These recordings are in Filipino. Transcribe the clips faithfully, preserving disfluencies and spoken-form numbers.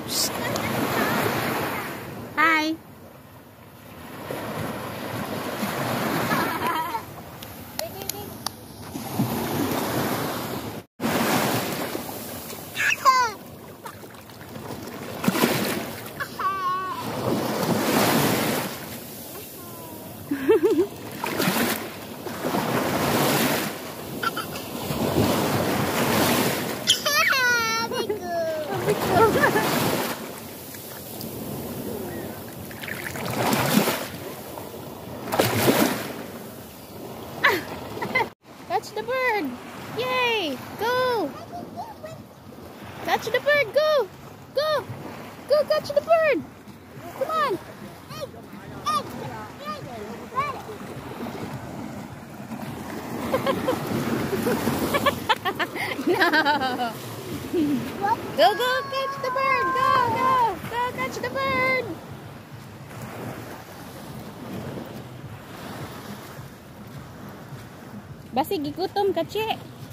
Hi. Catch the bird! Yay! Go! Catch the bird! Go! Go! Go catch the bird! Come on! No! Go, go catch the bird! Go, go! Go catch the bird! Basi gigutom ka, Che.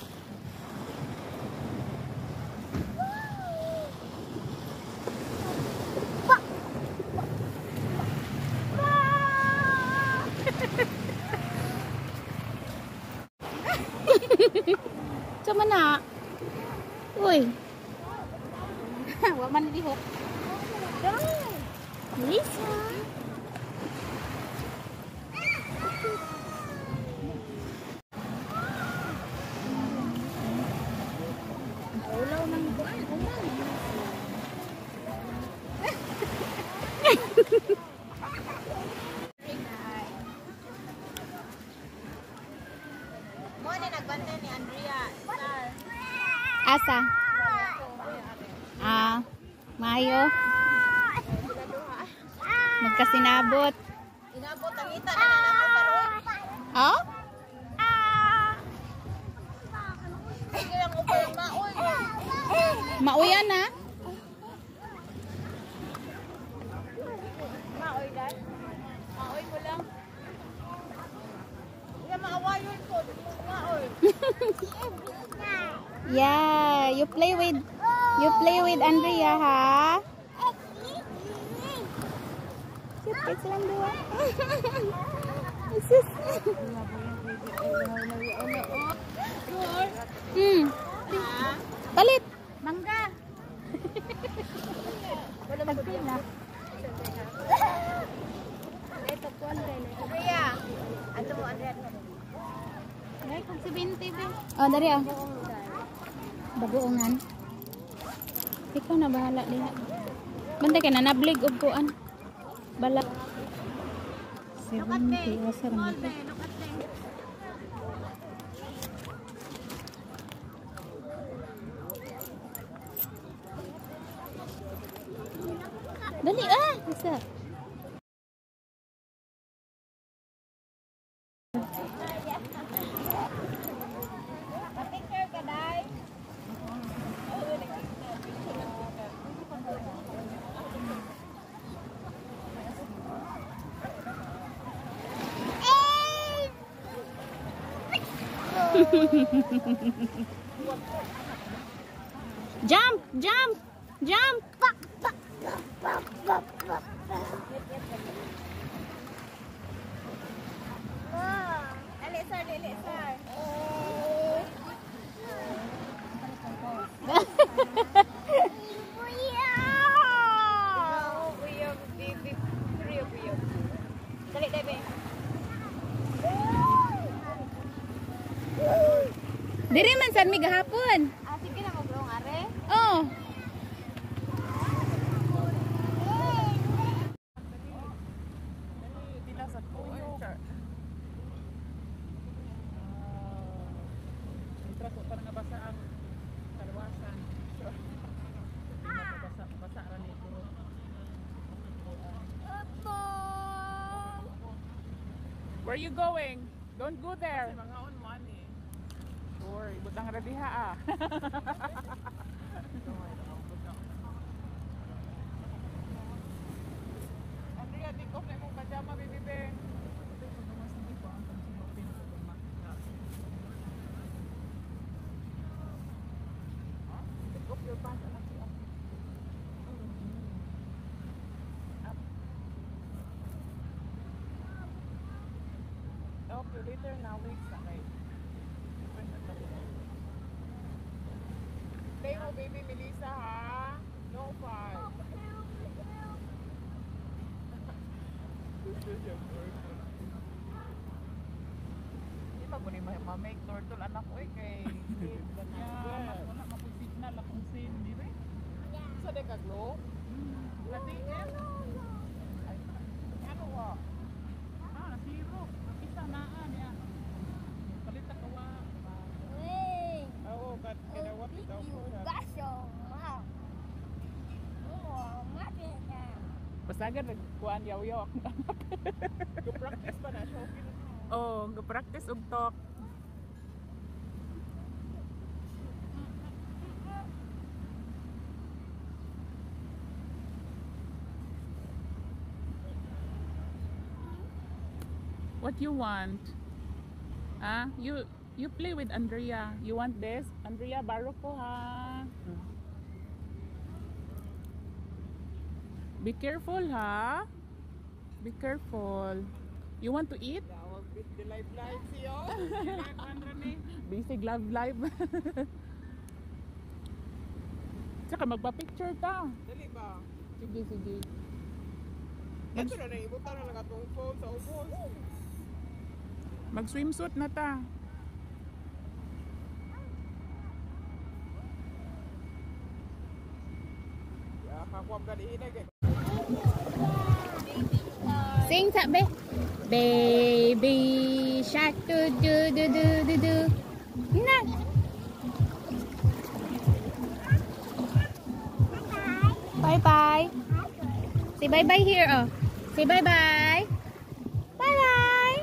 Sama na. Uy. Wa man dihok. Lisa. Nagbantay ni Andrea. Asa? Ah, Mayo. Magkasinabot. Inabot ang ita na nanabot karon. Oh? Sige lang upo yung maoy. Mauyan na? Maoy dad. Maoy mo lang. Iya maawayon ko. Maoy. Yeah, you play with you play with Andrea, ha? Cute silang dua. Sus. Hmm. Palit. Mangga. Wala magpila. Ito po Andrea. Ato mo Andrea. Ay, kung si Binti, be. Oh, dari ah. Bagoongan. Ikaw na bahala diha. Banda ka na nablig og kuan. Balak. seventy wasar mo. Dali ah, bisa. Jump, jump, jump. Dali sir, dali sir. Buyog, baby. Buyog, buyog. Dali, dali. Diri man sad mi gahapon. Ah, sige na maglong are. Oh. Where you going? Don't go there. Kasi mga on money. Sure, ibutang radiha ah. Andrea, take off na mong pajama, baby be. Take off your pants, anak siya. you later now. Wait, sakay. Play mo, baby Melissa, ha? No five. Hindi pa ko ni ma-make turtle anak ko eh kay yeah, wala mapag-signal akong same di ba? Sa de ka glow? Lati eh? Ano wa? Ah, nasiro. Nakita naa niya. Palita ka wa. Hey, Oo, kat kinawat itaw ko siya. gaso, wow. Oh, mati na. Pasagan nagkuhan yaw-yaw akong anak. Go-practice pa na siya. Oh, go-practice og talk. What you want? Ah, you you play with Andrea. You want this? Andrea, baro ko ha. Be careful ha. Be careful. You want to eat? The live live siyo. Busy love live. Tsaka magpa-picture ta. Dali ba? Sige, sige. Ito na naibutan na lang atong phone sa ubos. Mag-swimsuit na ta. Ya, kakuam ka dihinay kay. Sing sabi. Baby shark do do do do do do. Na. Bye bye. Say bye bye here oh. Say bye bye. Bye bye.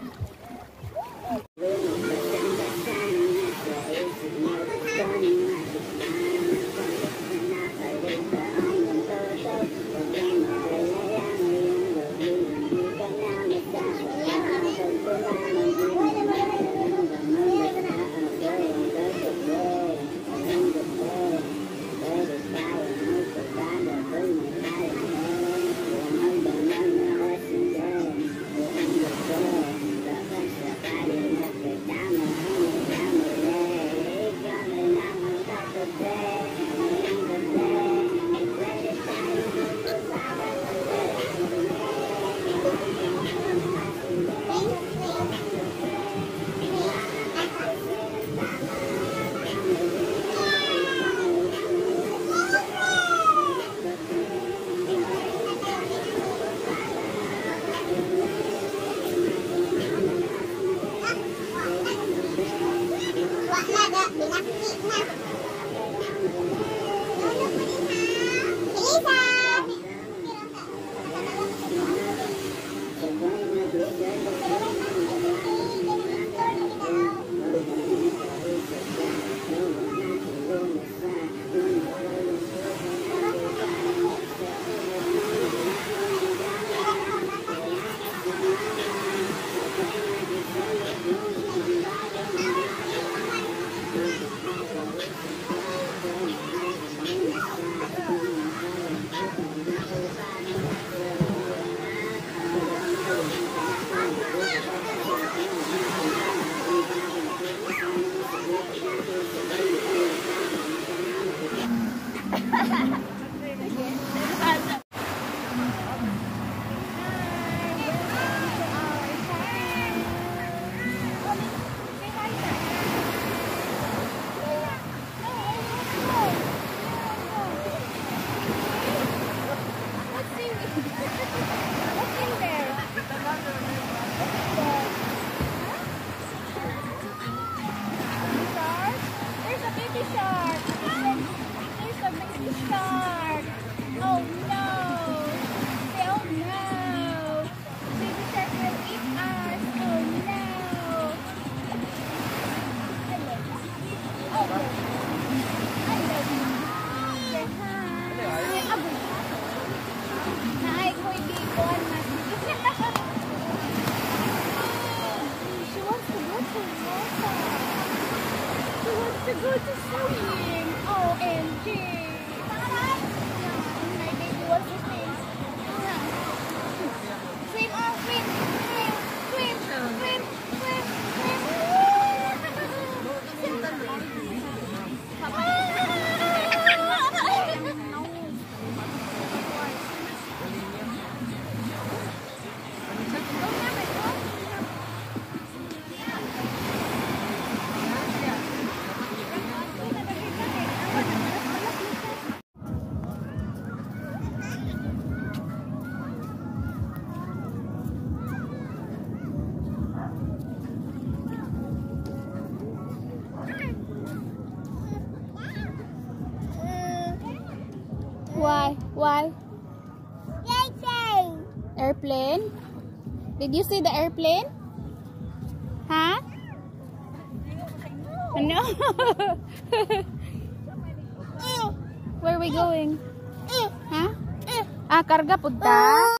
Hãy subscribe cho kênh Ghiền Mì Gõ để không bỏ lỡ những video hấp dẫn. Why? Airplane? Did you see the airplane? Huh? No. Where are we going? Huh? Ah, karga punta.